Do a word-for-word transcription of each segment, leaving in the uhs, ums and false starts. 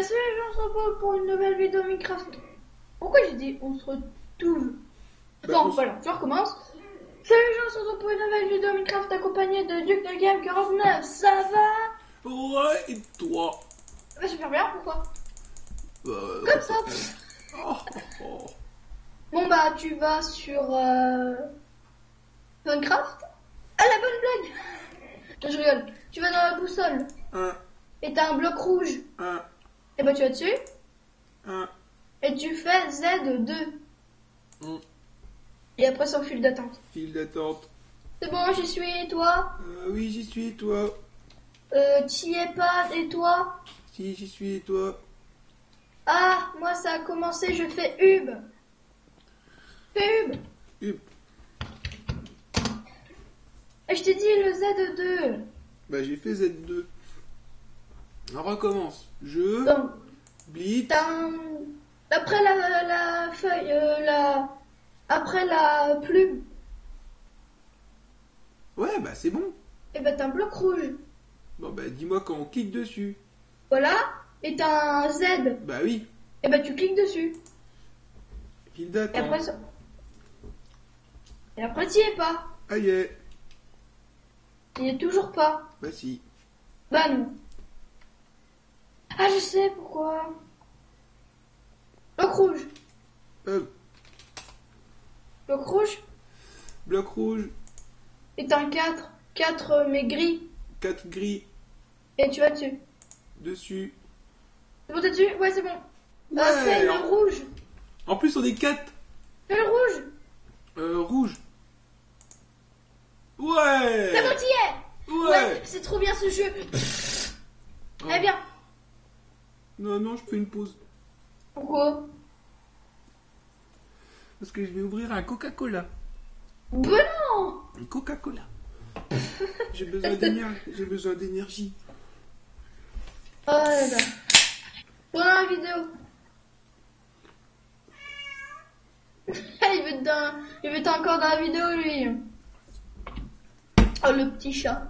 salut les gens, on se retrouve pour une nouvelle vidéo Minecraft. Pourquoi j'ai dit on se retrouve? Bah, Bon, on... voilà, je recommence. Salut les gens, on se retrouve pour une nouvelle vidéo Minecraft accompagnée de Duke de Game quarante-neuf. Ça va? Ouais, et toi? Bah, super bien, pourquoi? euh... Comme ça. Oh, oh, oh. Bon bah, tu vas sur euh... Minecraft. Ah, la bonne blague. Non, je rigole. Tu vas dans la boussole. Un, Et t'as un bloc rouge. un, Et bah, tu vas dessus. un. Et tu fais Z deux. Mm. Et après, sans fil d'attente. File d'attente. C'est bon, j'y suis, et toi? Euh, oui, j'y suis, et toi? Euh, t'y es pas, et toi? Si, j'y suis, et toi? Ah, moi ça a commencé, je fais Hub. Fais Hub. Hub. Et je t'ai dit le Z deux. Bah, j'ai fait Z deux. On recommence. Je, Donc, blitz. t'as un... Après la, la feuille, euh, la... Après la plume, Ouais, bah, c'est bon. et ben t'as un bloc rouge. Bon, bah, dis-moi quand on clique dessus. Voilà. Et t'as un Z. Bah oui. Et ben tu cliques dessus. File Et d'attente. après ça... Et après t'y es pas. Ah, y est. T'y es toujours pas. Bah, si. Bah non. Ah, je sais pourquoi. Bloc rouge. Euh, Bloc rouge. bloc rouge. Et t'as un quatre. quatre mais gris. quatre gris. Et tu vas dessus. Dessus. C'est bon, t'es dessus? Ouais, c'est bon. Ouais. Euh, fais le rouge. En plus, on est quatre. Fais le rouge. Euh, rouge. Ouais. C'est bon, t'y es. Ouais. C'est trop bien ce jeu. Oh. Eh bien. Non, non, je fais une pause. Pourquoi? Parce que je vais ouvrir un Coca-Cola. Ben non. Un Coca-Cola. J'ai besoin d'énergie. J'ai besoin d'énergie. Oh là là. Pendant la vidéo. il veut être dans... Il veut être encore dans la vidéo, lui. Oh, le petit chat.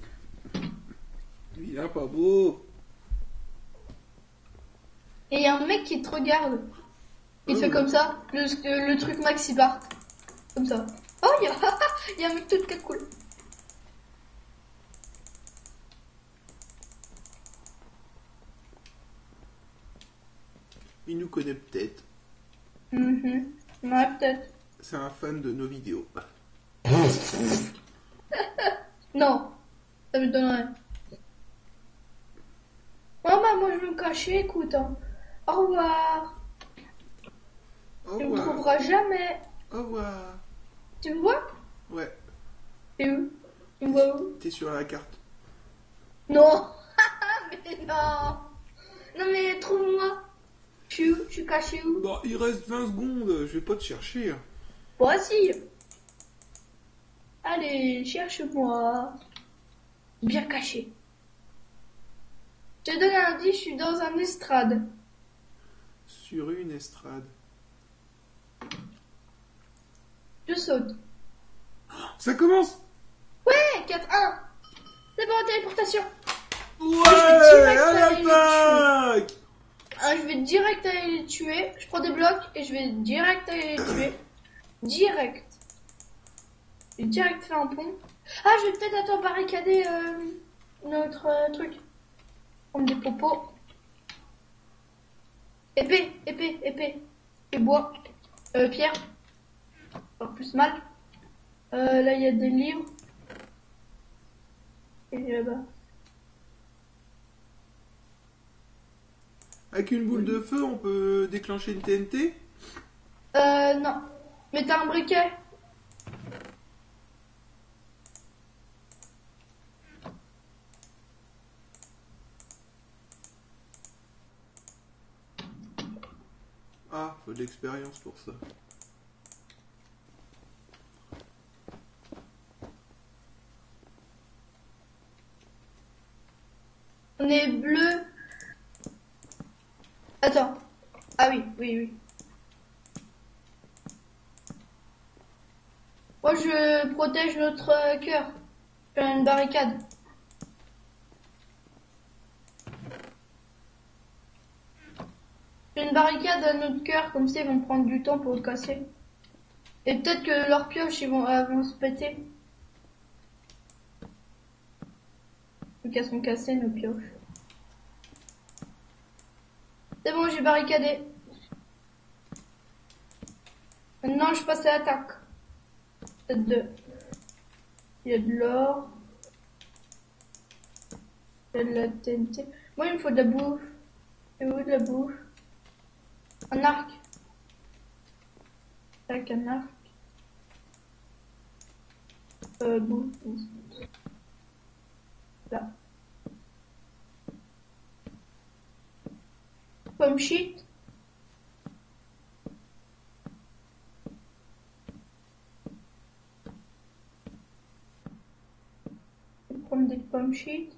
Il est pas beau. Et il y a un mec qui te regarde. Il Oh. fait comme ça. Le, le truc max, il part. Comme ça. Oh, il y a, il y a un mec tout cool. Il nous connaît peut-être. Mhm. Ouais, peut-être. C'est un fan de nos vidéos. Non. Ça me donnerait. Oh, bah, moi, je vais me cacher, écoute. Hein. Au revoir. Au Tu me revoir. trouveras jamais. Au revoir. Tu me vois? Ouais. T'es où? Tu me vois où? T'es sur la carte. Non. Mais non. Non, mais trouve-moi. Je suis où? Je suis caché où? Bon, il reste vingt secondes. Je vais pas te chercher. Voici. Allez, cherche-moi. Bien caché. Je te donne un indice, je suis dans un estrade. Sur une estrade. Je saute. Ça commence. Ouais, quatre un. C'est bon, téléportation. Ouais. direct À aller l'attaque. Ah, je vais direct aller les tuer. Je prends des blocs et je vais direct aller les tuer. Direct. Je vais direct faire un pont. Ah, je vais peut-être attendre barricader euh, notre euh, truc. Prendre des popos. Épée, épée, épée. Et bois. Euh, pierre. Pas plus mal. Euh, là, il y a des livres. Et là-bas. Avec une boule de feu, on peut déclencher une T N T. Euh, non. Mais t'as un briquet. Ah, faut de l'expérience pour ça. On est bleu. Attends. Ah oui, oui, oui. Moi, je protège notre euh, cœur. Je fais une barricade. une barricade à notre cœur, comme ça ils vont prendre du temps pour le casser. Et peut-être que leurs pioches ils vont, euh, vont se péter. Donc elles sont cassées nos pioches. C'est bon, j'ai barricadé. Maintenant je passe à l'attaque. Peut-être deux. Il y a de l'or. Il y a de la T N T. Moi il me faut de la bouffe. Et où de la bouffe? Un arc. Tac, un arc. Euh, bouffe. Là. Pomme shit. Je vais prendre des pommes shit.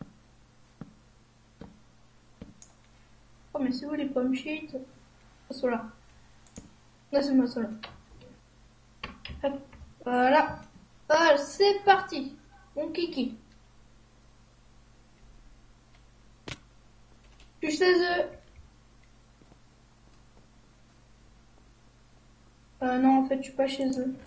Oh mais c'est où les pommes shit? Ils sont là. Là c'est moi, là. Hop. Voilà. Voilà, c'est parti. Mon kiki. Je suis seize œufs. Euh, non, en fait, je suis pas chez eux.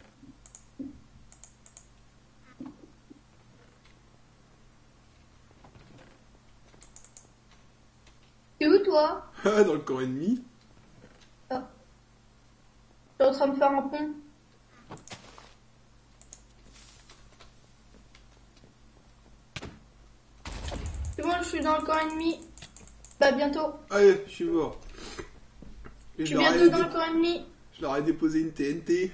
T'es où, toi? Ah, dans le camp ennemi. Ah. T'es en train de faire un pont. C'est bon, je suis dans le camp ennemi. Bah, bientôt. Allez, je suis mort. Et Je suis leur ai bientôt dans dé- le camp ennemi. Je leur ai déposé une T N T.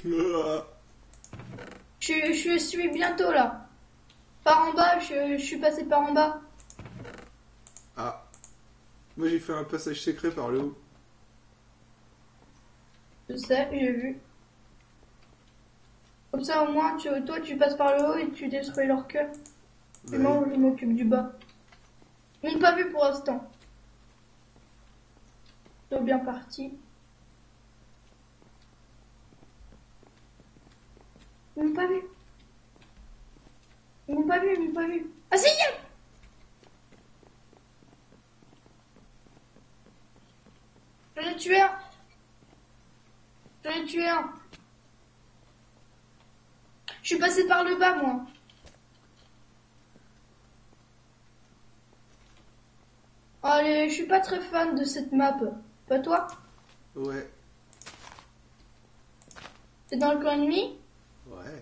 Je, je suis bientôt là. Par en bas, je, je suis passé par en bas. Ah. Moi j'ai fait un passage secret par le haut. Je sais, j'ai vu. Comme ça, au moins, tu, toi, tu passes par le haut et tu détruis leur cœur. Et Ouais. moi, je m'occupe du bas. Ils m'ont pas vu pour l'instant. Ils sont bien partis. Ils m'ont pas vu. Ils m'ont pas vu, ils m'ont pas vu. Ah si! J'en ai tué un. J'en ai tué un. Je suis passé par le bas, moi. Allez, je suis pas très fan de cette map. Pas toi? Ouais. T'es dans le camp ennemi? Ouais.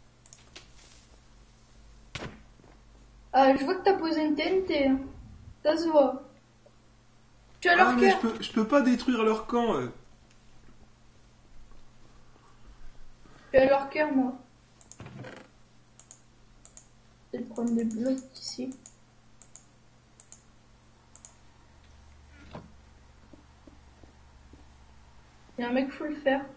Ah, je vois que t'as posé une T N T. Hein. Ça se voit. Tu as Ah leur mais je cœur. peux, je peux pas détruire leur camp. euh. Tu as leur cœur, moi. Je vais prendre des blocs ici. Il y a un mec, faut le faire.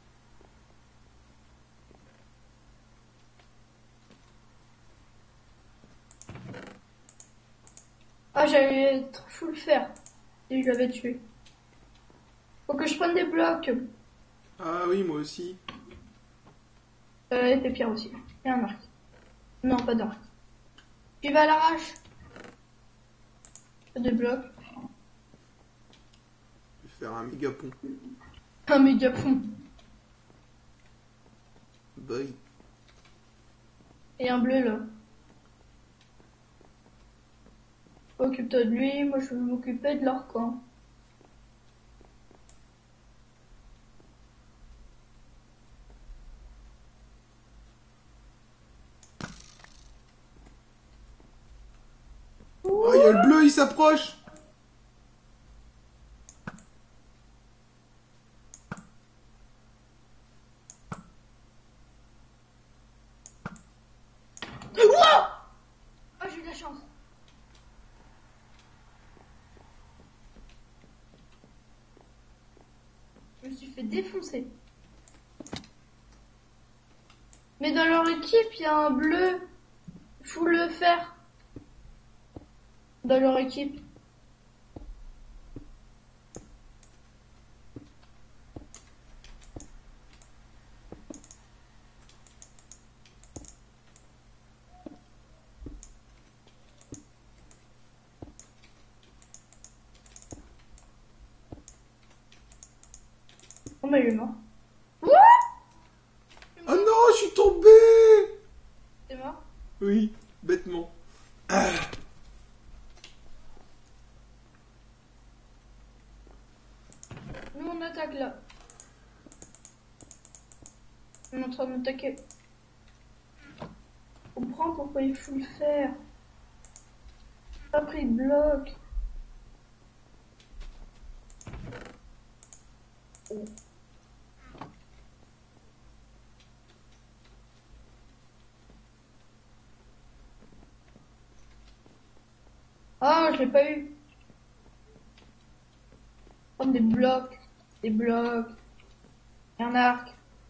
Ah, j'allais être fou le faire. Et je l'avais tué. Faut que je prenne des blocs. Ah oui, moi aussi. Euh, et des pierres aussi. Et un arc. Non, pas d'arc. J'y vais à l'arrache. Des blocs. Je vais faire un méga pont. Un méga pont. Boy. Et un bleu là. Occupe-toi de lui, moi je vais m'occuper de leur camp. Oh, il y a le bleu, il s'approche. Wouah! Ah, j'ai eu de la chance. Je me suis fait défoncer. Mais dans leur équipe, il y a un bleu. Faut le faire. Dans leur équipe. Oh, mais il est mort. Oh non, je suis tombé. T'es mort? Oui, bêtement. Ah. Nous, on attaque là. On est en train d'attaquer. On comprend pourquoi il faut le faire. Après, il bloque. Oh. Ah, je l'ai pas eu. Prendre des blocs, des blocs, et un arc.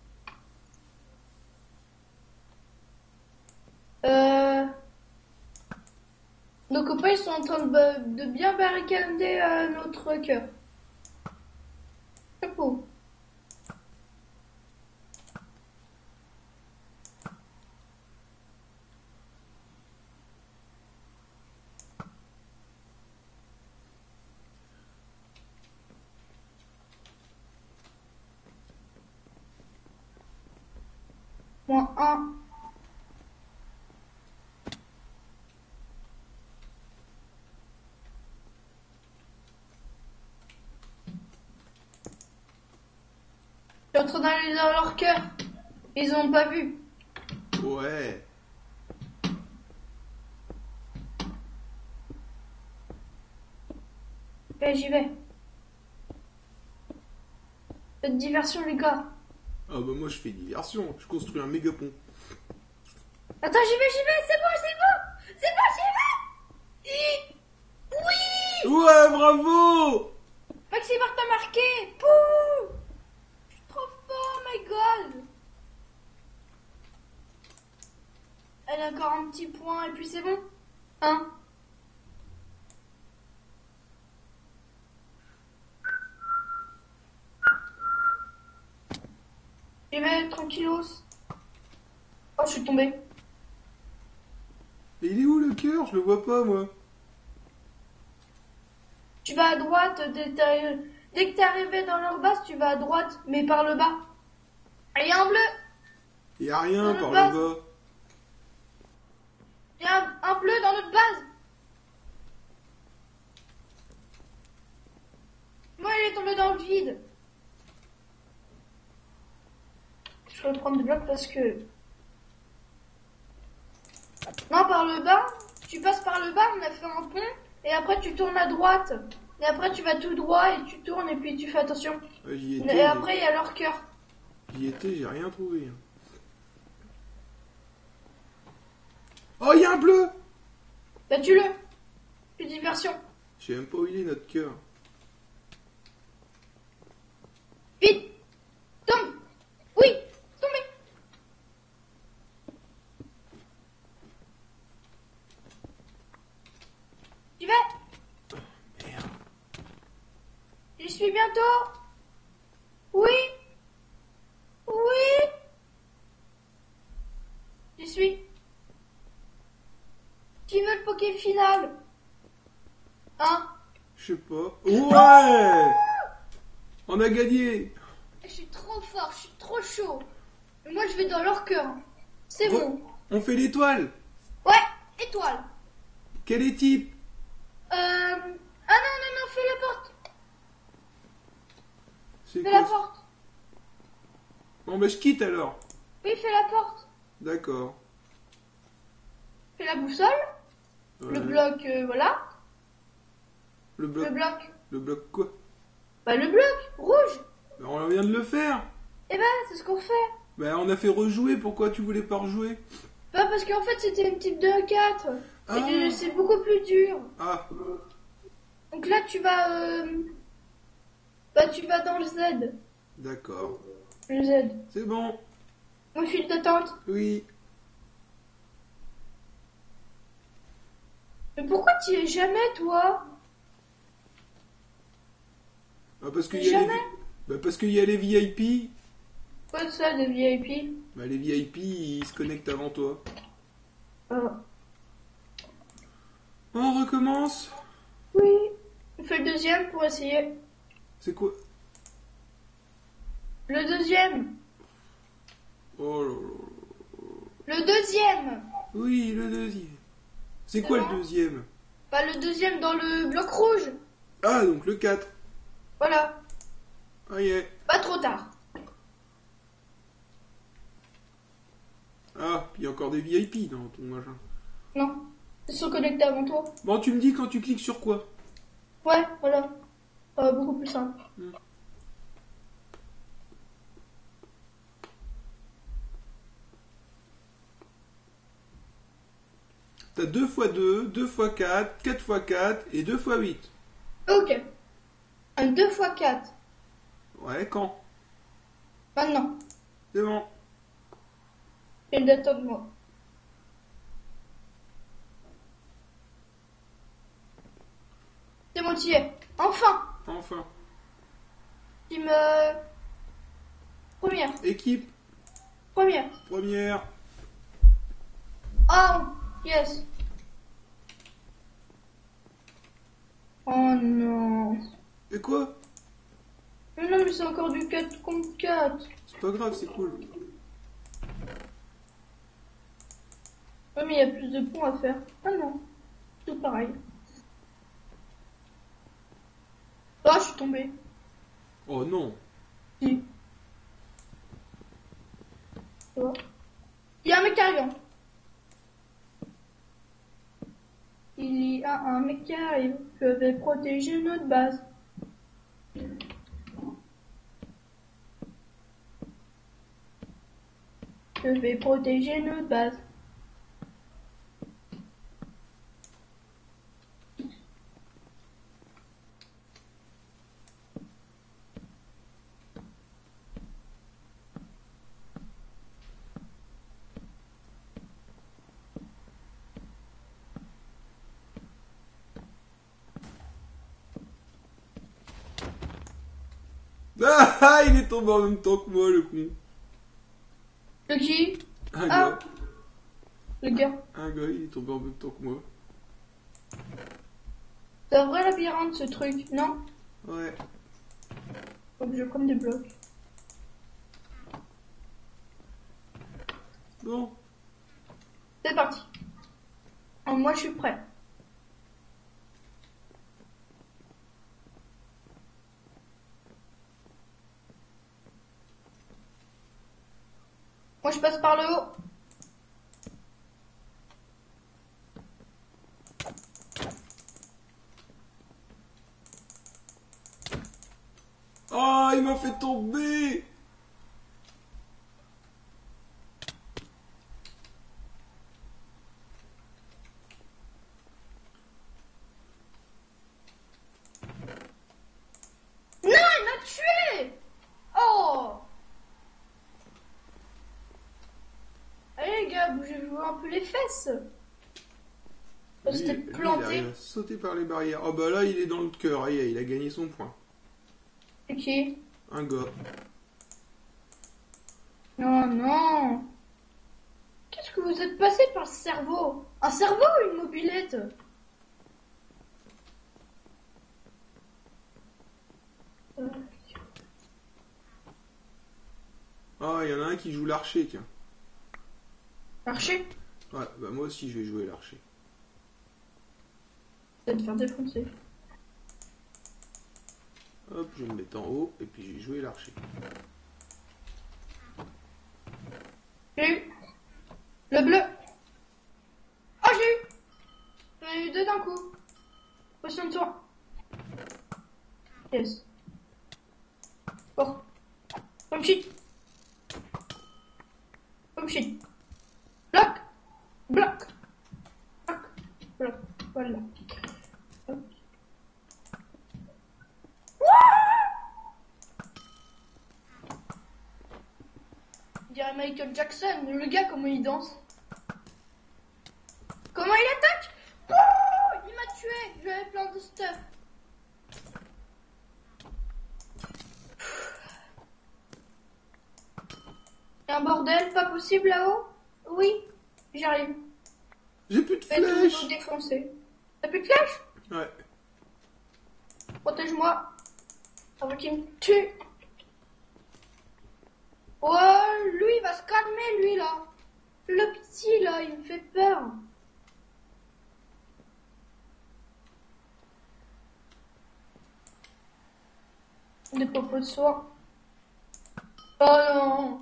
Euh... Nos copains ils sont en train de, de bien barricader euh, notre cœur. Chapeau. Moins un. Je suis en train d'aller dans leur cœur. Ils ont pas vu. Ouais. Et j'y vais. Faites diversion les gars. Ah bah moi je fais diversion, je construis un méga pont. Attends, j'y vais, j'y vais, c'est bon, c'est bon. C'est bon, j'y vais. Oui. Ouais, bravo. Maxime Martin marqué. Pouh. Je suis trop fort, my god. Elle a encore un petit point et puis c'est bon. Hein? J'y vais, tranquillos. Oh, je suis tombée. Et il est où le cœur? Je le vois pas moi. Tu vas à droite, dès, dès que t'es arrivé dans leur base, tu vas à droite, mais par le bas. Et il y a un bleu. Il y a rien Dans par notre le base. bas. Il y a un, un bleu dans notre base. Moi, il est tombé dans le vide. Je vais prendre des blocs parce que... Non, par le bas. Tu passes par le bas, on a fait un pont. Et après, tu tournes à droite. Et après, tu vas tout droit et tu tournes et puis tu fais attention. Ouais, j'y étais. Et après, il y a leur cœur. J'y étais, j'ai rien trouvé. Oh, il y a un bleu. Bah, tu le. Plus diversion. Je sais même pas où il est notre cœur. Vite. Tombe. Oui. Tombez. Tu vas. Merde. J'y suis bientôt. Oui. Oui. J'y suis. Qui veut le poké final? Hein? Je sais pas. Ouais. On a gagné. Je suis trop fort, je suis trop chaud. Et moi, je vais dans leur cœur. C'est Re- bon. On fait l'étoile. Ouais, étoile. Quel est type? Euh... Ah non, non, non, fais la porte. C'est Fais quoi la ça? porte. Bon bah je quitte alors. Oui, fais la porte. D'accord. Fais la boussole. Le Ouais. bloc, euh, voilà. Le bloc. Le bloc. Le bloc quoi? Bah, le bloc, rouge. Bah, on vient de le faire. Eh ben, c'est ce qu'on fait. Bah on a fait rejouer, pourquoi tu voulais pas rejouer? Bah, parce qu'en fait, c'était une type deux à quatre. Ah. Et c'est beaucoup plus dur. Ah, Donc là, tu vas... Euh... Bah, tu vas dans le Z. d'accord. Le Z. C'est bon. Au fil d'attente. Oui. Mais pourquoi tu y es jamais, toi? Ah, parce qu'il y a les... Jamais. Bah parce qu'il y a les V I P. Quoi de ça, des V I P? Bah les V I P, ils se connectent avant toi. Euh, On recommence. oui. On fait le deuxième pour essayer. C'est quoi? Le deuxième. Oh là là. Le deuxième. Oui, le deuxième. C'est quoi le deuxième? Bah, le deuxième dans le bloc rouge. Ah, donc le quatre. Voilà. Ah, yeah. Pas trop tard. Ah, puis il y a encore des V I P dans ton machin. Non. Ils sont connectés avant toi. Bon, tu me dis quand tu cliques sur quoi? Ouais, voilà. Euh, beaucoup plus simple. Hmm. T'as deux fois deux, deux fois quatre, quatre fois quatre et deux fois huit. Ok. Un deux fois quatre. Ouais, quand? Maintenant. C'est bon. Et d'attendre-moi. C'est bon, tu y es. Enfin. Enfin. Team... Euh... Première. Équipe Première. première. Oh, yes. Oh non. Et quoi? Mais non, mais c'est encore du quatre contre quatre. C'est pas grave, c'est cool. Ouais, mais il y a plus de points à faire. Ah non. Tout pareil. Oh, je suis tombée. Oh non. Si. Tu vois? Il y a un mec qui arrive. Il y a un mec qui arrive. Je vais protéger notre base. Je vais protéger notre base. Ah, ah, il est tombé en même temps que moi, le con. Le qui? Un Ah. gars. Le gars. Un gars, il est tombé en même temps que moi. C'est un vrai labyrinthe ce truc, non? Ouais. Faut que je prenne des blocs. Bon. C'est parti. Alors, moi je suis prêt. Moi je passe par le haut. Oh, il m'a fait tomber. Non, il m'a tué. Oh. Allez les gars, bougez-vous un peu les fesses. Lui, C'était lui, il planté. arrive à sauter par les barrières. Oh bah là, il est dans le cœur. Aïe, il a gagné son point. Ok. Un gars. Non, non. Qu'est-ce que vous êtes passé par le cerveau? Un cerveau ou une mobilette? Euh, Ah, il y en a un qui joue l'archer, tiens. Marcher? Ouais, bah moi aussi, je vais jouer l'archer. Ça va te faire défoncer. Hop, je vais me mettre en haut, et puis je vais jouer l'archer. J'ai eu. Le bleu. Oh, j'ai eu. J'en ai eu deux d'un coup. Position de toi. Yes. Bon. Comme shit. Comme shit. Bloc. Bloc. Bloc. Bloc. Voilà. Hop. On dirait Michael Jackson. Le gars, comment il danse. Comment il attaque? Oh, il m'a tué. J'avais plein de stuff. Il y a un bordel, pas possible là-haut? Oui, j'arrive. J'ai plus de Je vais tout flèches. vous défoncer. T'as plus de flèches? Ouais. Protège-moi. Avant qu'il me tue. Oh, lui, il va se calmer, lui, là. Le petit, là, il me fait peur. Des popos de soie. Oh non.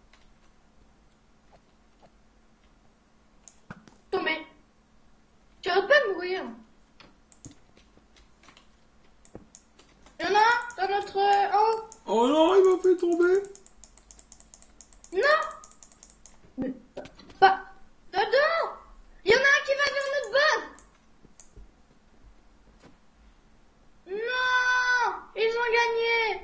Tombé. Tu vas pas mourir. Il y en a un dans notre... Oh. Oh non, il m'a fait tomber. Non. Mais pas... Dedans. Il y en a un qui va sur notre base. Non. Ils ont gagné.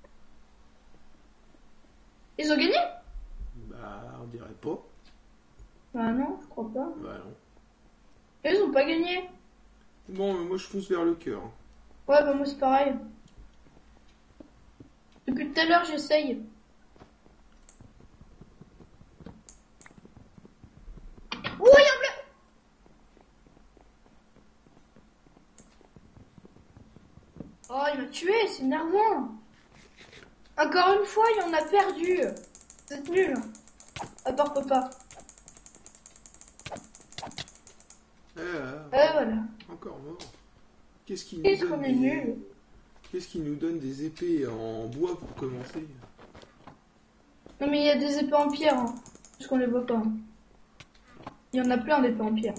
Ils ont gagné? Bah, on dirait pas. Bah non, je crois pas. Bah non. Ils ont pas gagné. Bon, mais moi je fonce vers le cœur. Ouais, bah moi c'est pareil. Depuis tout à l'heure, j'essaye. Oh, il y a un bleu. Oh, il m'a tué, c'est énervant. Encore une fois, il en a perdu. C'est nul. À part papa. Eh, euh, Euh, voilà. encore mort. Qu'est-ce qui nous Qu'est-ce donne qu'on est des... nul. Qu'est-ce qui nous donne des épées en bois pour commencer? Non mais il y a des épées en pierre, hein, parce qu'on les voit pas. Hein. Il y en a plein d'épées en pierre.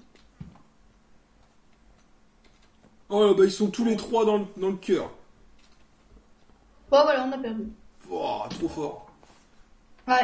Oh là, bah ils sont tous les trois dans le, dans le cœur. Bon voilà, on a perdu. Oh, trop fort. Ouais.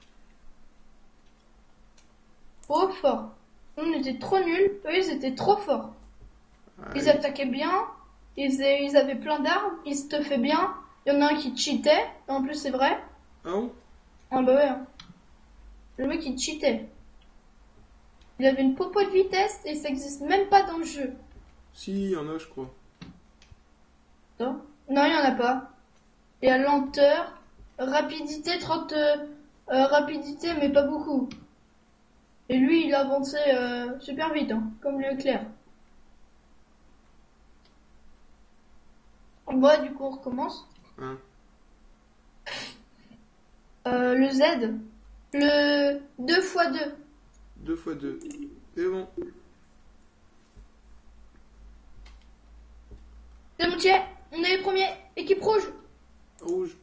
Trop fort. On était trop nuls, eux ils étaient trop forts. Ouais. Ils attaquaient bien, ils, faisaient- ils avaient plein d'armes, ils se tuffaient bien. Il y en a un qui cheatait, en plus c'est vrai. Ah bon? Ah bah ouais. hein. Le mec il cheatait. Il avait une popo de vitesse et ça existe même pas dans le jeu. Si, il y en a, je crois. Non, non, il y en a pas. Il y a lenteur, rapidité, trente euh, euh, rapidité, mais pas beaucoup. Et lui, il avançait euh, super vite, hein, comme l'éclair. Bon, du coup, on recommence. Hein? Euh, le Z, le deux fois deux. Deux fois deux. C'est bon. C'est mon tiers, on est les premiers. Équipe rouge. Rouge.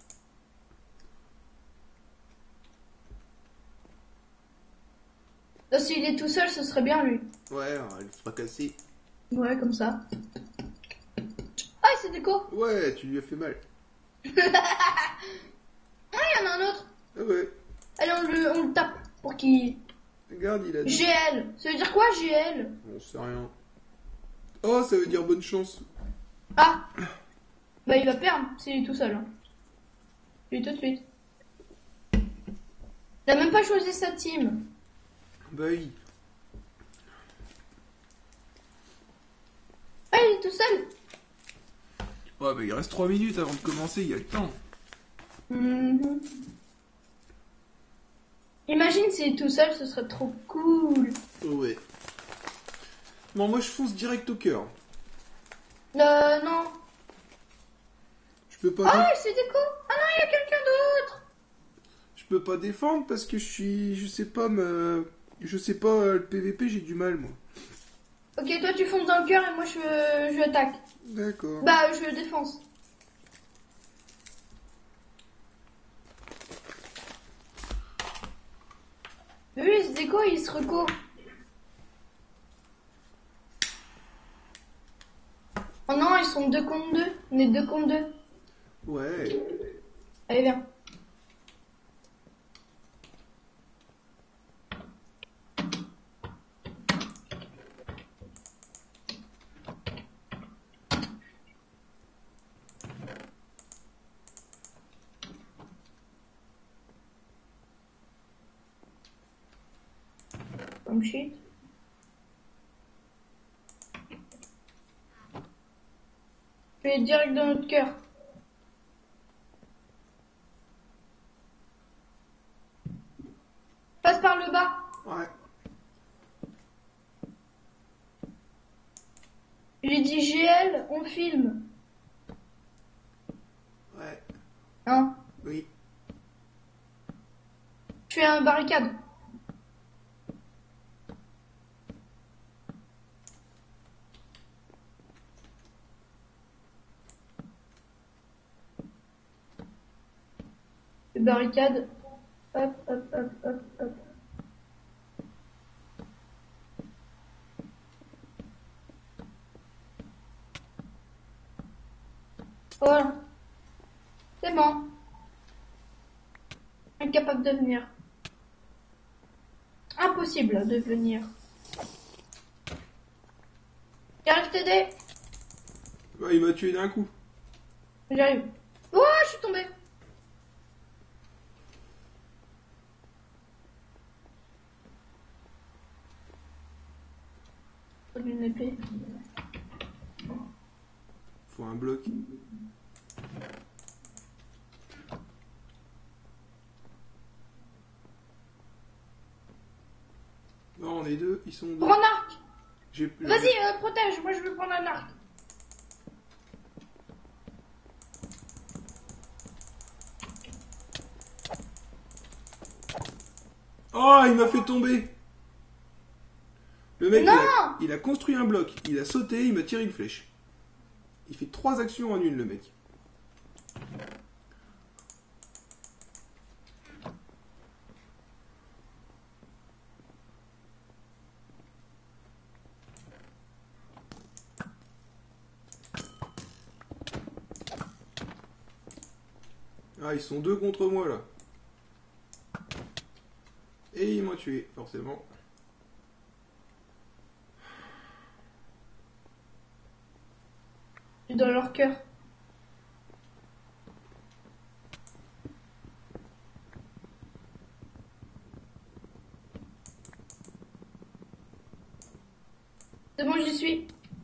Là, s'il est tout seul, ce serait bien lui. Ouais, on va le fracasser. Ouais, comme ça. Ah, c'est déco. Ouais, tu lui as fait mal. Ah, il y en a un autre. Ah ouais. Allez, on le, on le tape pour qu'il... Regarde, il a dit. G L. Ça veut dire quoi, G L? On sait rien. Oh, ça veut dire bonne chance. Ah. Bah, il va perdre s'il est tout seul. Hein. Lui, tout de suite. Il a même pas choisi sa team. Bah oui. Ah, il est tout seul. Ouais, bah il reste trois minutes avant de commencer, il y a le temps. Mhm. Imagine s'il est tout seul, ce serait trop cool. Ouais. Bon, moi je fonce direct au cœur. Euh, non. Je peux pas. Ah, dé- c'est déco. Ah non, il y a quelqu'un d'autre. Je peux pas défendre parce que je suis. Je sais pas me. Je sais pas, euh, le P V P, j'ai du mal, moi. Ok, toi tu fonces dans le cœur et moi je, je attaque. D'accord. Bah, je défense. Lui, il se déco, il se reco. Oh non, ils sont deux contre deux. On est deux contre deux. Ouais. Allez, viens. Comme shit. Je vais direct dans notre cœur. Passe par le bas. Ouais. J'ai dit G L, on filme. Ouais. Hein? Oui. fais un barricade. Une barricade. Hop, hop, hop, hop, hop. Voilà. C'est bon. Incapable de venir. Impossible de venir. J'arrive t'aider. Bah, il m'a tué d'un coup. J'arrive. Oh, je suis tombée. Faut une épée. Faut un bloc. Non, on est deux, ils sont deux. Prends un arc. J'ai- Vas-y, euh, protège. Moi, je veux prendre un arc. Oh, il m'a fait tomber. Le mec, il Non a, il a construit un bloc, il a sauté, il m'a tiré une flèche. Il fait trois actions en une, le mec. Ah, ils sont deux contre moi, là. Et ils m'ont tué, forcément. Je suis dans leur cœur. C'est bon, j'y suis.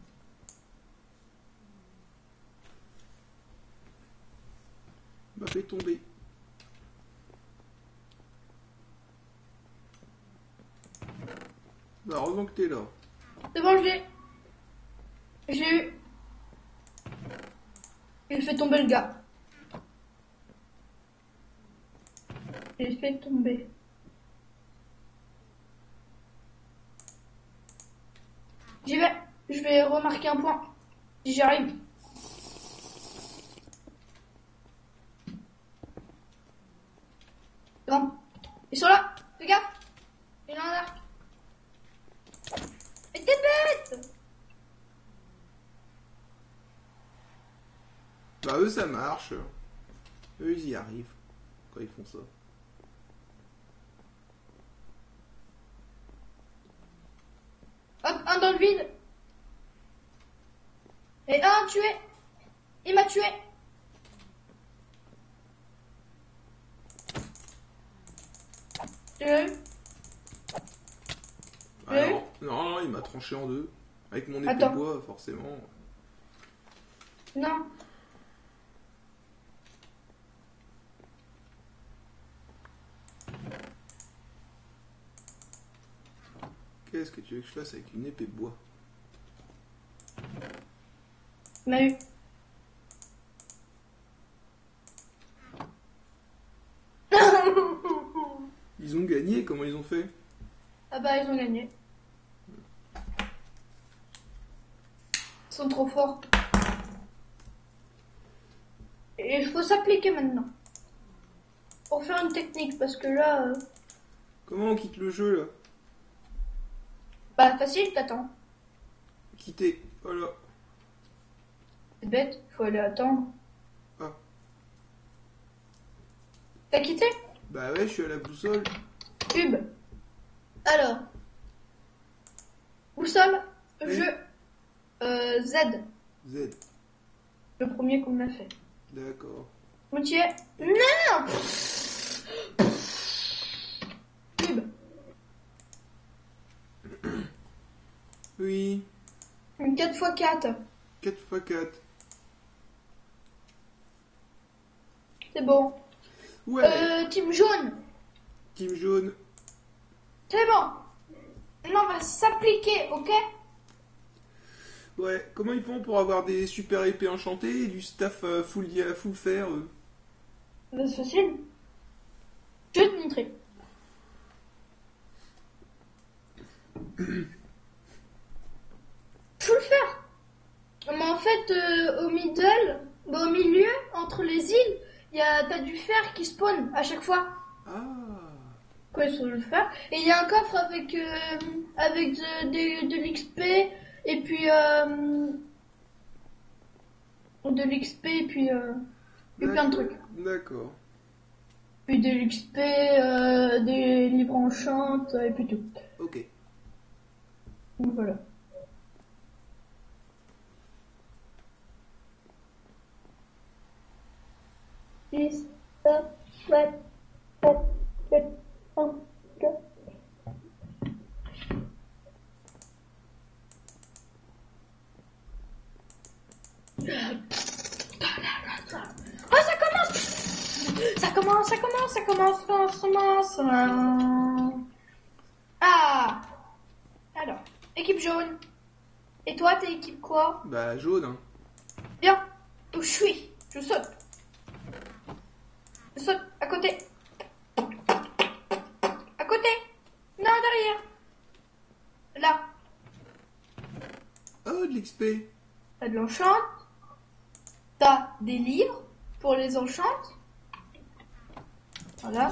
Il m'a fait tomber. Bah, heureusement que t'es là. C'est bon, je l'ai. J'ai eu. J'ai fait tomber le gars. J'ai fait tomber. J'y vais. Je vais remarquer un point. Si j'y arrive. Bon. Ils sont là. Fais gaffe. Il y en a un arc. Mais t'es bête. Bah, eux, ça marche. Eux, ils y arrivent. Quand ils font ça. Hop, un dans le vide. Et un tué. Il m'a tué. Tu l'as eu? Ah Ouais. non, non, non, il m'a tranché en deux. Avec mon épée Attends. de bois, forcément. Non. Qu'est-ce que tu veux que je fasse avec une épée de bois? Il m'a eu. Ils ont gagné, comment ils ont fait? Ah bah ils ont gagné. Ils sont trop forts. Et il faut s'appliquer maintenant. Pour faire une technique, parce que là... euh, Comment on quitte le jeu, là? Bah facile, t'attends. Quitter, voilà. C'est bête, faut aller attendre. Ah, T'as quitté? bah ouais, je suis à la boussole. Pub. Alors. Boussole. Oui. Jeu. Euh, Z. Z, Le premier qu'on a fait. d'accord. Moutier. Non. Pub. Oui, Une quatre fois quatre. quatre fois quatre. C'est bon. Ouais, Euh, team jaune. team jaune. C'est bon. Maintenant, on va s'appliquer, ok? Ouais, comment ils font pour avoir des super épées enchantées et du staff euh, full, dia- full fer eux? Bah, c'est facile. Je vais te montrer. Faut le faire. Mais en fait, euh, au middle, bah, au milieu, entre les îles, y a, t'as du fer qui spawn à chaque fois. Ah. Quoi, il faut le faire. Et il y a un coffre avec, euh, avec de, de, de l'X P, et puis, euh, de l'X P, et puis, euh, et plein de trucs. D'accord. Puis de l'X P, euh, des livres enchantes, et puis tout. Ok. Donc voilà. six, sept, sept, sept, sept, un, quatre. Oh, ça commence! Ça commence, ça commence, ça commence, ça commence, ça commence. Ah! Alors, équipe jaune. Et toi, t'es équipe quoi? Bah, jaune, hein. Bien. Où je suis? Je saute. Je saute à côté. À côté. Non, derrière. Là. Oh, de l'X P. T'as de l'enchante. T'as des livres pour les enchantes. Voilà.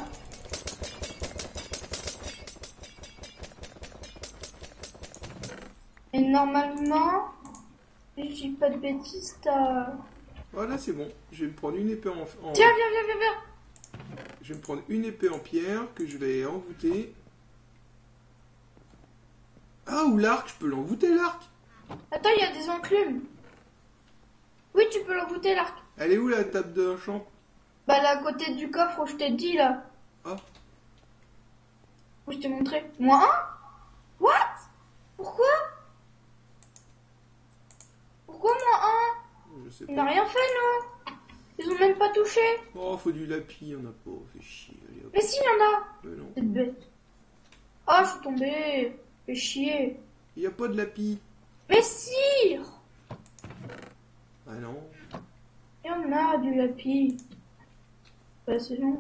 Et normalement, si je dis pas de bêtises, t'as... Voilà, c'est bon. Je vais me prendre une épée en... en... Tiens, viens, viens, viens, viens. Je vais me prendre une épée en pierre que je vais envoûter. Ah, ou l'arc, je peux l'envoûter, l'arc. Attends, il y a des enclumes. Oui, tu peux l'envoûter, l'arc. Elle est où, la table de champ? Bah, là, à côté du coffre où je t'ai dit, là. Ah. Où je t'ai montré. Moins un? What? Pourquoi? Pourquoi moins un? Je sais Il pas. n'a rien fait, non? Ils ont même pas touché. Oh, faut du lapis, y'en a pas. Fais chier. Allez, hop. Mais si, il y en a. Mais non. C'est bête. Ah, je suis tombée. Fais chier. Y a pas de lapis. Mais si! Ah non. Il y en a du lapis. Bah, c'est long.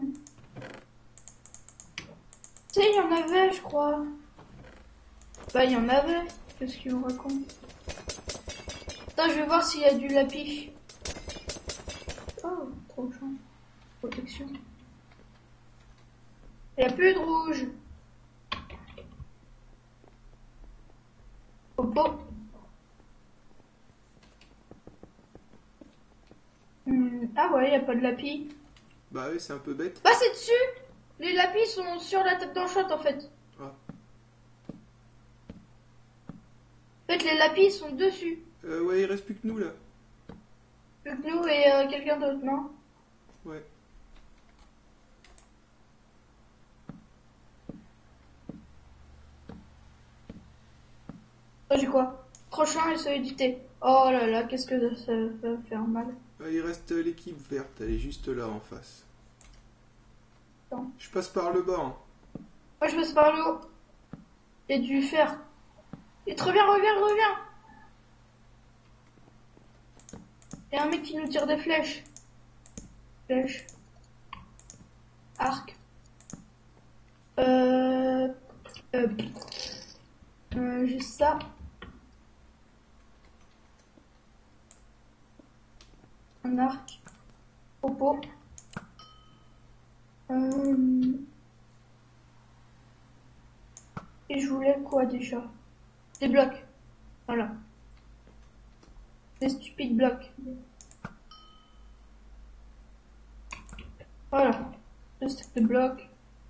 Tu sais, il y en avait, je crois. Bah, il y en avait. Qu'est-ce qu'il me raconte? Attends, je vais voir s'il y a du lapis. Oh, trop chance. Protection. Il n'y a plus de rouge. Popo. Hmm, ah ouais, il n'y a pas de lapis. Bah oui, c'est un peu bête. Bah, c'est dessus. Les lapis sont sur la tête d'enchante, en fait. Ah. En fait, les lapis sont dessus. Euh, ouais, il reste plus que nous, là. Plus que nous et euh, quelqu'un d'autre, non? Ouais. Oh, j'ai quoi? Prochain et solidité. Oh là là, qu'est-ce que ça va faire mal. Ah, il reste euh, l'équipe verte, elle est juste là en face. Attends. Je passe par le bas. Hein. Moi, je passe par le haut. Il y a du fer. Et très bien, reviens, reviens. Il y a un mec qui nous tire des flèches. Flèches. Arc. Euh... euh... euh juste ça. Un arc. Popo. Euh... Et je voulais quoi déjà? Des blocs. Voilà. Des stupides blocs. Voilà. Deux stacks de blocs.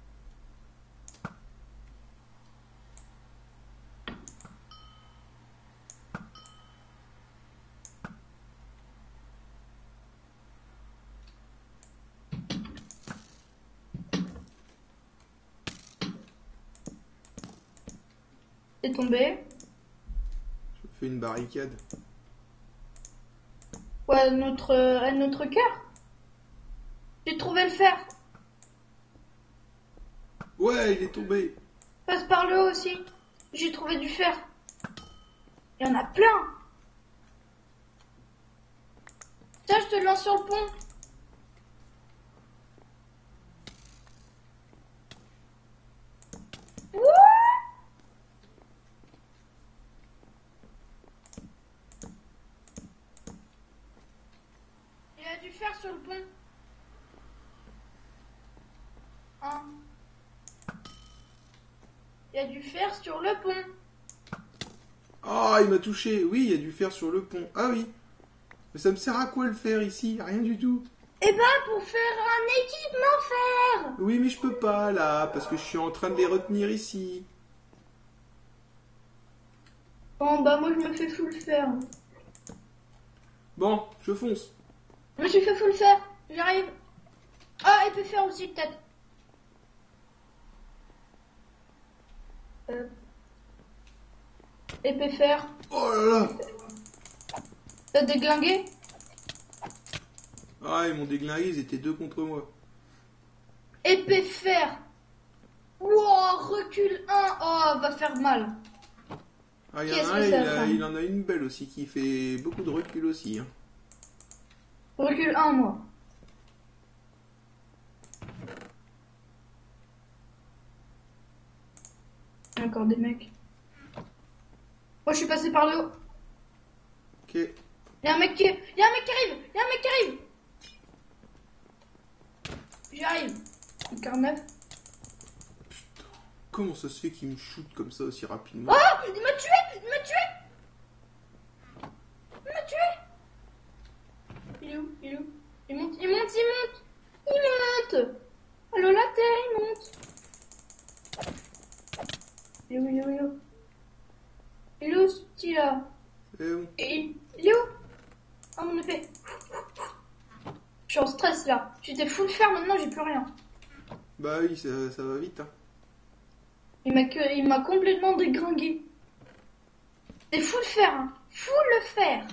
C'est tombé. Je fais une barricade. Ouais, à notre, à notre cœur. J'ai trouvé le fer. Ouais, il est tombé. Passe par le haut aussi. J'ai trouvé du fer. Il y en a plein. Tiens, je te lance sur le pont. du fer sur le pont. Hein? Il y a du fer sur le pont. Ah, il m'a touché. Oui, il y a du fer sur le pont. Ah oui. Mais ça me sert à quoi le fer ici? Rien du tout. Eh ben, pour faire un équipement fer. Oui, mais je peux pas là, parce que je suis en train de les retenir ici. Bon, bah moi je me fais full fer. Bon, je fonce. Je me suis fait full fer. J'arrive. Ah, il peut faire aussi peut-être. Euh... Épée fer. Oh là là. T'as déglingué? Ah, ils m'ont déglingué, ils étaient deux contre moi. Épée fer. Wow, recule un. Oh, va faire mal. Ah, il y en Qu'est-ce a un, que il, ça a- fait il en a une belle aussi, qui fait beaucoup de recul aussi. Hein. Recule un, moi. Encore des mecs. Moi, je suis passé par le haut. Ok. Il y a un mec qui... Il y a un mec qui arrive. Il y a un mec qui arrive. J'arrive. quarante-neuf. Comment ça se fait qu'il me shoot comme ça aussi rapidement? Oh, il m'a tué. Il m'a tué. Il m'a tué. Il est où? Il est où? Il monte, il monte, il monte. Il monte. Allô, la terre, il monte. Il est où? Il est où? Il est où? Il est où, ce petit là? Eh bon. Et il est où? Ah, mon épée. Je suis en stress là. J'étais full fer, maintenant j'ai plus rien. Bah oui, ça, ça va vite. Hein. Il m'a que... il m'a complètement dégringué. C'est full fer, hein. Full fer.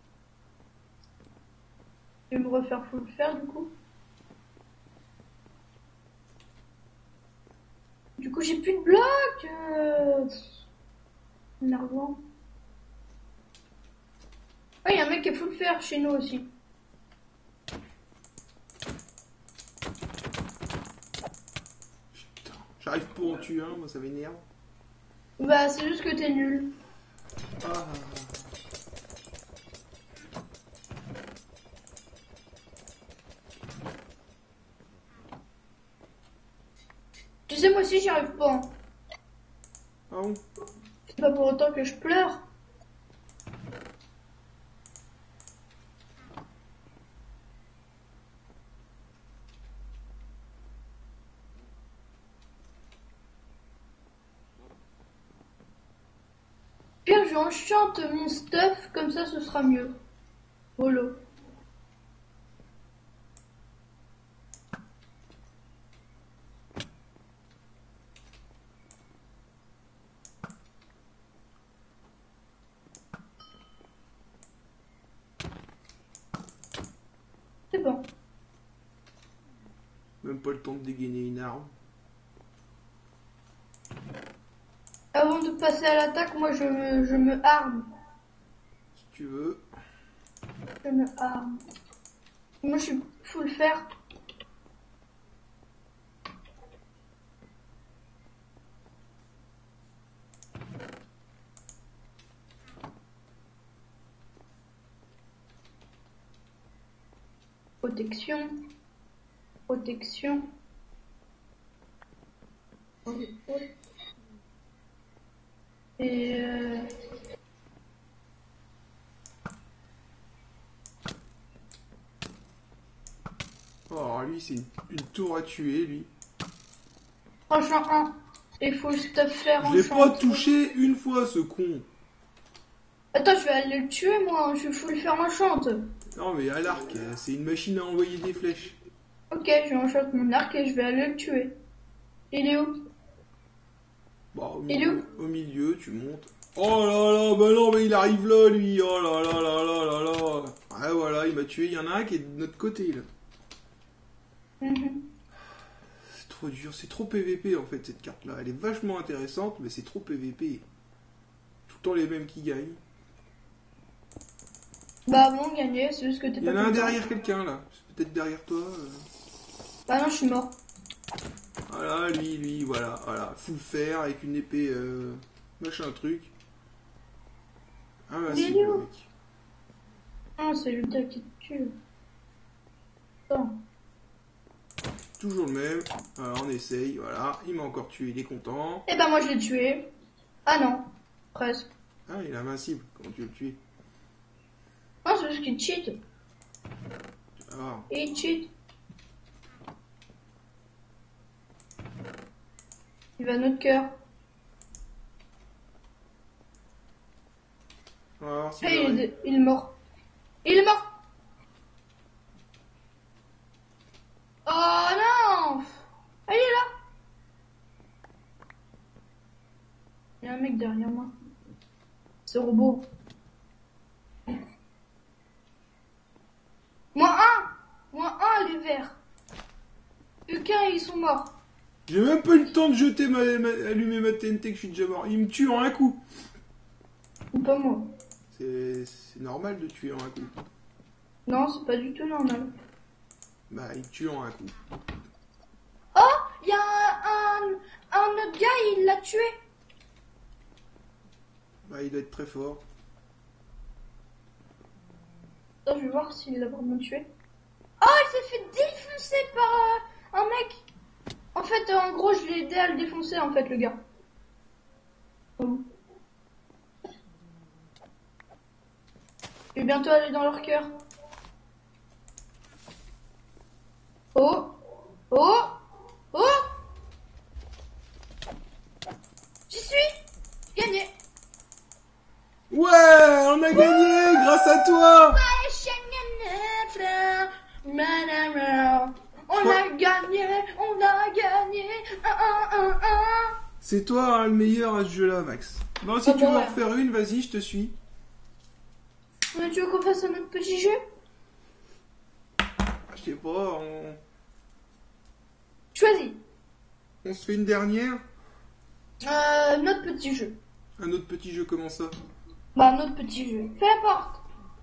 Je vais me refaire full fer du coup. Du coup j'ai plus de blocs. Euh... Énervant. Ouais, il y a un mec qui est full fer chez nous aussi. Putain, j'arrive pas à en tuer un, moi ça m'énerve. Bah c'est juste que t'es nul. Ah. Tu sais, moi aussi j'y arrive pas. Hein. Ah bon? C'est pas pour autant que je pleure. Pire, je enchante mon stuff, comme ça ce sera mieux. Holo. C'est bon. Même pas le temps de dégainer une arme. Avant de passer à l'attaque, moi je me, je me arme. Si tu veux. Je me arme. Moi je suis full fer. Protection. Protection. Et euh... Oh, alors lui, c'est une, une tour à tuer, lui. Franchement, un. Il faut le stuff faire en Je l'ai pas touché une fois, ce con. Attends, je vais aller le tuer, moi. Je faut le faire en chante. Non, mais à l'arc, c'est une machine à envoyer des flèches. Ok, je enchante mon arc et je vais aller le tuer. Il est où? Bah, au Il est milieu, au milieu, tu montes. Oh là là, bah non, mais il arrive là, lui. Oh là là là là là là. Ah voilà, il m'a tué. Il y en a un qui est de notre côté, là. Mhm. C'est trop dur, c'est trop P V P en fait cette carte là. Elle est vachement intéressante, mais c'est trop P V P. Tout le temps les mêmes qui gagnent. Bah bon, gagné, c'est juste que t'es Il y pas en a un content. derrière quelqu'un là. C'est peut-être derrière toi. euh. Bah non, je suis mort. Voilà, lui, lui, voilà, voilà. Full fer avec une épée, euh, machin truc. Ah bah Il c'est est le où? mec. Non, c'est le gars qui te tue. Oh. Toujours le même. Alors on essaye, voilà. Il m'a encore tué, il est content. Et ben moi je l'ai tué. Ah non, presque. Ah, il est invincible. Comment tu veux le tuer? Ah, c'est juste qu'il cheat. Alors, Il cheat. Il va à notre cœur. on va voir s'il Hey, va il, ré- est, il est mort. Il est mort. Oh non. Ah, il est là. Il y a un mec derrière moi. Ce robot. Moins un. Moins un, les verts. Plus qu'un, ils sont morts. J'ai même pas eu le temps de jeter ma, ma- allumer ma T N T que je suis déjà mort. Il me tue en un coup. Ou pas moi. C'est c'est normal de tuer en un coup. Non, c'est pas du tout normal. Bah, il tue en un coup. Oh, il y a un, un, un autre gars, il l'a tué. Bah, il doit être très fort. Attends, je vais voir s'il l'a vraiment tué. Oh, il s'est fait défoncer par euh, un mec. En fait, euh, en gros, je l'ai aidé à le défoncer, en fait, le gars. Oh. Je vais bientôt aller dans leur cœur. Oh, oh, oh. J'y suis. Gagné. Ouais, on a gagné grâce à toi. On a gagné, on a gagné. Un, un, un, un. C'est toi hein, le meilleur à ce jeu-là, Max. Bon, si Ah tu bon, veux en ouais. refaire une, vas-y, je te suis. Mais tu veux qu'on fasse un autre petit jeu? Je sais pas, on... Choisis. on se fait une dernière. Euh, notre petit jeu. Un autre petit jeu, comment ça? Bah, un autre petit jeu. Fais la porte.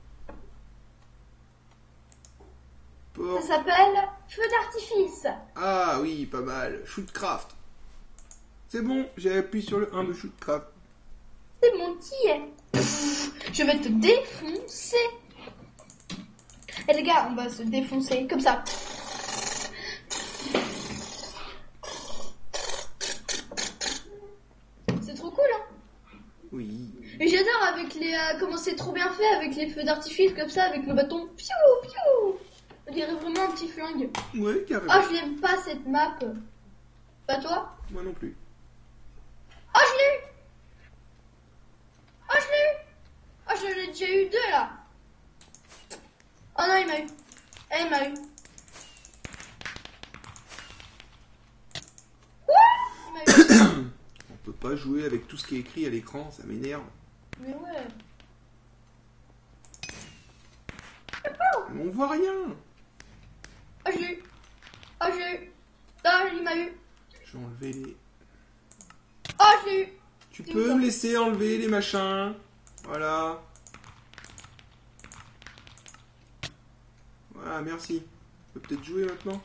Port. Ça s'appelle Feu d'artifice. Ah oui, pas mal. Shootcraft. C'est bon, j'ai appuyé sur le un de Shootcraft. C'est mon qui est. Je vais te défoncer. Et les gars, on va se défoncer comme ça. C'est trop cool, hein. Oui. Et j'adore avec les euh, comment c'est trop bien fait avec les feux d'artifice comme ça avec le bâton. Piou piou. On dirait vraiment un petit flingue. Ouais, carrément. Ah, je n'aime pas cette map. Pas toi? Moi non plus. Oh, je l'ai eu. Oh, je l'ai eu. Oh, j'en ai déjà eu deux, là. Oh non, il m'a eu. Eh, il m'a eu. Quoi? Il m'a eu. On peut pas jouer avec tout ce qui est écrit à l'écran, ça m'énerve. Mais ouais. On voit rien. Oh, je l'ai eu. Oh, je l'ai eu. Non, il m'a eu. Je vais enlever les... Oh, je l'ai eu. Tu C'est peux où, me ça? laisser enlever les machins. Voilà. Voilà, merci. On peut peut-être jouer maintenant.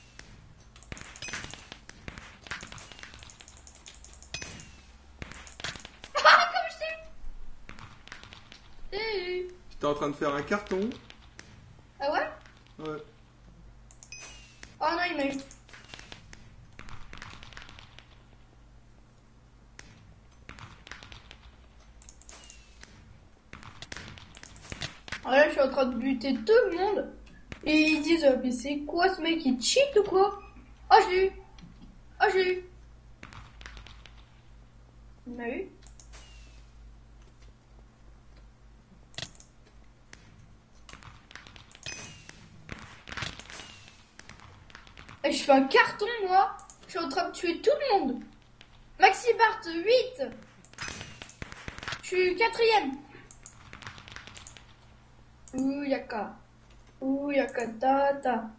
Ah, comme je t'ai eu. T'ai eu. J'étais en train de faire un carton. Ah ouais? Ouais. Oh non, il m'a eu. Alors là, je suis en train de buter tout le monde. Et ils disent, euh, mais c'est quoi ce mec, il cheat ou quoi? Oh, je l'ai eu. Oh, je l'ai eu. Il m'a eu. Et je fais un carton, moi. Je suis en train de tuer tout le monde. Maxi Bart, huit. Je suis quatrième. Ouh, yaka. Ouh, yaka, tata.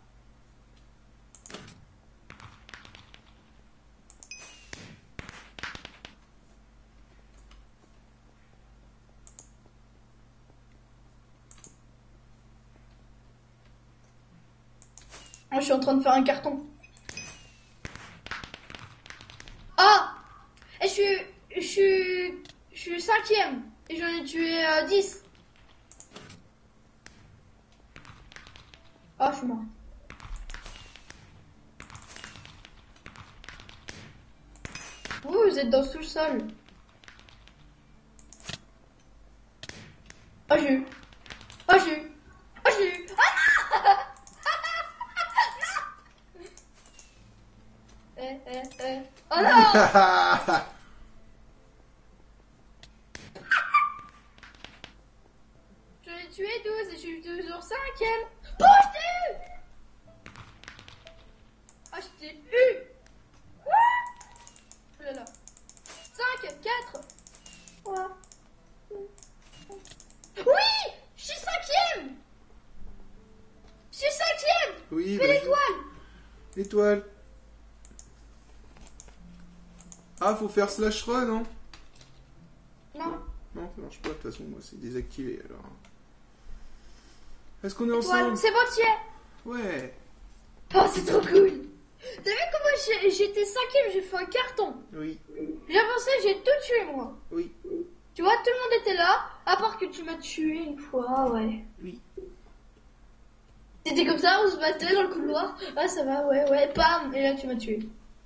Moi, je suis en train de faire un carton. Ah! Et je suis, je suis, je suis cinquième. Et j'en ai tué euh, dix. Ah, je suis mort. êtes dans le sous-sol. Oh, j'ai eu. Oh, j'ai eu. Oh, j'ai eu. Ah non. Non. Eh, eh, eh. Oh non. J'en ai tué douze et je suis toujours cinquième. Oh, je t'ai eu. Ah, je t'ai eu. Oh là là. cinq, quatre, trois. Oui, je suis cinquième. Je suis cinquième. Oui, fais vas-y. l'étoile. L'étoile. Ah, faut faire slash run, non? Non. Non, ça marche pas, de toute façon, moi, c'est désactivé, alors. Est-ce qu'on est Étoile, ensemble? c'est bon, tu y es. Ouais. Oh, c'est trop cool. T'as vu comment j'ai- j'étais cinquième, j'ai fait un carton. Oui. J'ai avancé, j'ai tout tué, moi. Oui. Tu vois, tout le monde était là, à part que tu m'as tué une fois, ouais. Oui. C'était comme ça, on se battait dans le couloir. Ah, ça va, ouais, ouais, bam. Et là, tu m'as tué.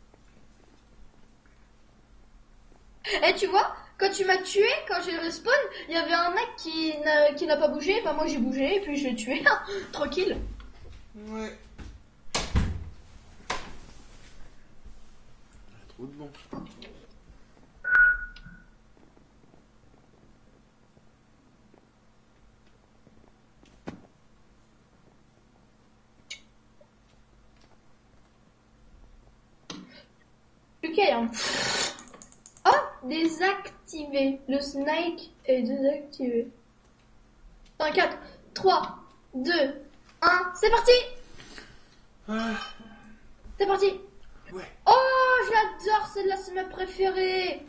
Et tu vois, quand tu m'as tué, quand j'ai respawn, il y avait un mec qui n'a qui n'a pas bougé. Bah, moi, j'ai bougé, et puis je l'ai tué. Tranquille. Ouais. Trop de bon. Ok, hein. Oh, désactivé. Le snake est désactivé. un, quatre, trois, deux, un, c'est parti. Ah, C'est parti. ouais. Oh, j'adore celle-là, c'est ma préférée.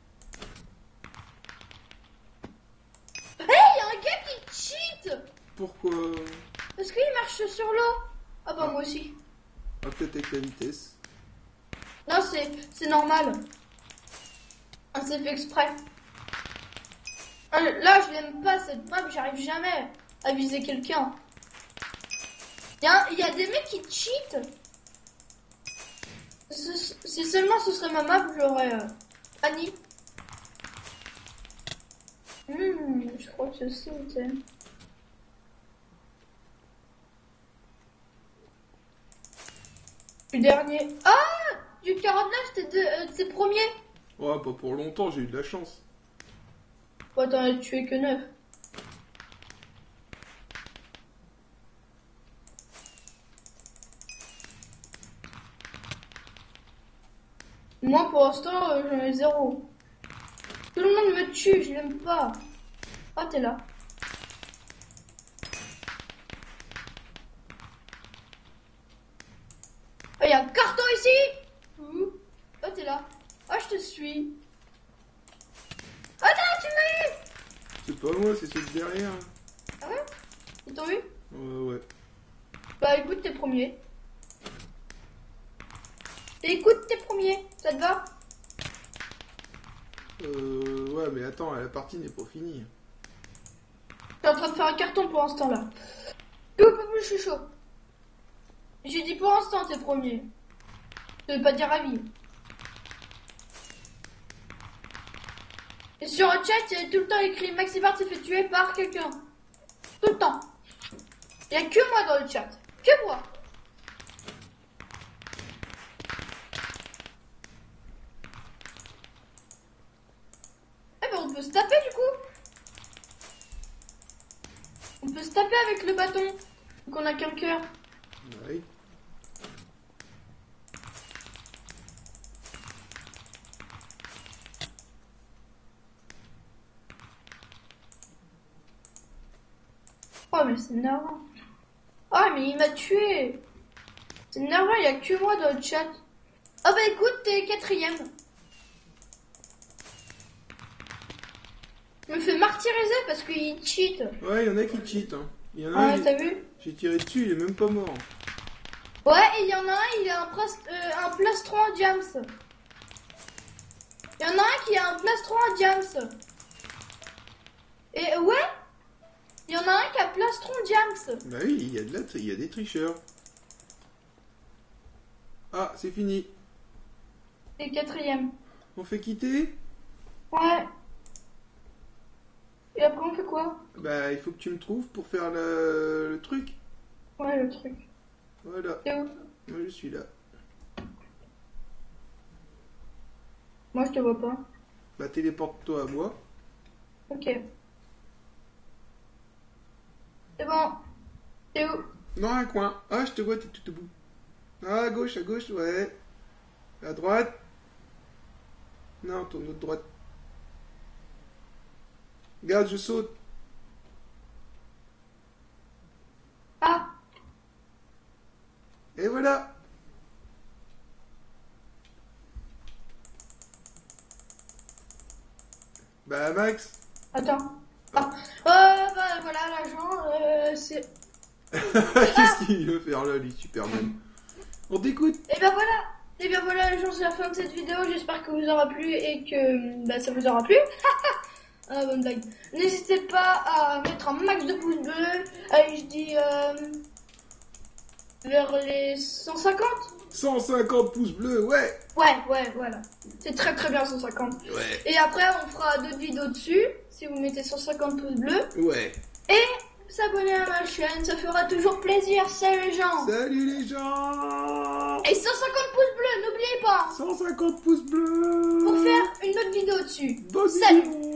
Hey, il y a un gars qui cheat. Pourquoi? Parce qu'il marche sur l'eau. Ah bah moi aussi. Ah, peut-être avec la vitesse. Non, c'est c'est normal. Ah, c'est fait exprès. Ah, là, je l'aime pas cette map, j'arrive jamais à viser quelqu'un. Il y, a- y a des mecs qui cheat. Ce- Si seulement ce serait ma map, j'aurais euh, Annie. Hmm, je crois que c'est ça, t'sais. Le dernier. Ah, du quarante-neuf, c'était de, euh, c'est premier. Ouais, pas pour longtemps, j'ai eu de la chance. Ouais, t'en as tué que neuf. Moi, pour l'instant, euh, j'en ai zéro. Tout le monde me tue, je l'aime pas. Ah, t'es là. Ah, y a un carton ici. Ouh. Ah, t'es là. Ah, je te suis. Attends, tu m'as eu. C'est pas moi, c'est celui de derrière. Ah ouais? Ils t'ont eu? Ouais, ouais. Bah, écoute, t'es premier. Écoute, t'es premier. Ça te va? Euh, ouais, mais attends, la partie n'est pas finie. T'es en train de faire un carton pour l'instant là. Ouh, ouh, je suis chaud. J'ai dit pour l'instant t'es premier. Ça veut pas dire à vie. Et sur le chat, il y a tout le temps écrit Maxibart s'est fait tuer par quelqu'un. Tout le temps. Il y a que moi dans le chat. Que moi. Eh ben on peut se taper du coup. On peut se taper avec le bâton. Donc on a qu'un cœur. Ouais. Oh mais c'est énervant. Ah mais il m'a tué. C'est énervant, il y a que moi dans le chat. Ah bah écoute, t'es quatrième. Je me fais martyriser parce qu'il cheat. Ouais, il y en a qui cheat. Hein. Il y en a Ah un, ouais, t'as vu? j'ai tiré dessus, il est même pas mort. Ouais, et il y en a un, il a un, plas- euh, un plastron en diams. Il y en a un qui a un plastron en diams. Et ouais, il y en a un qui a plastron diams. Bah oui, il y a de la tri- il y a des tricheurs. Ah, c'est fini. Et quatrième. On fait quitter? Ouais. Et après on fait quoi? Bah, il faut que tu me trouves pour faire le, le truc. Ouais, le truc. Voilà. T'es où? Moi, je suis là. Moi je te vois pas. Bah, téléporte-toi à moi. Ok. C'est bon. T'es où? Dans un coin. Ah, je te vois, t'es tout au bout. Ah, à gauche, à gauche, ouais. À droite. Non, tourne de droite. Regarde, je saute. Ah! Et voilà. Bah, Max. Attends. Ah. Euh, bah voilà, l'agent, euh, c'est... Qu'est-ce qu'il veut faire là, lui, Superman? On t'écoute. Et ben voilà. Et bien voilà, l'agent, c'est la fin de cette vidéo. J'espère que vous aura plu et que bah, ça vous aura plu. Ah, bonne blague. N'hésitez pas à mettre un max de pouces bleus. Allez, je dis euh, vers les cent cinquante. cent cinquante pouces bleus, ouais. Ouais, ouais, voilà. C'est très très bien cent cinquante. Ouais. Et après, on fera d'autres vidéos dessus. Si vous mettez cent cinquante pouces bleus. Ouais. Et s'abonner à ma chaîne, ça fera toujours plaisir. Salut les gens. Salut les gens. Et cent cinquante pouces bleus, n'oubliez pas. cent cinquante pouces bleus. Pour faire une autre vidéo dessus. Bonne Salut. vidéo.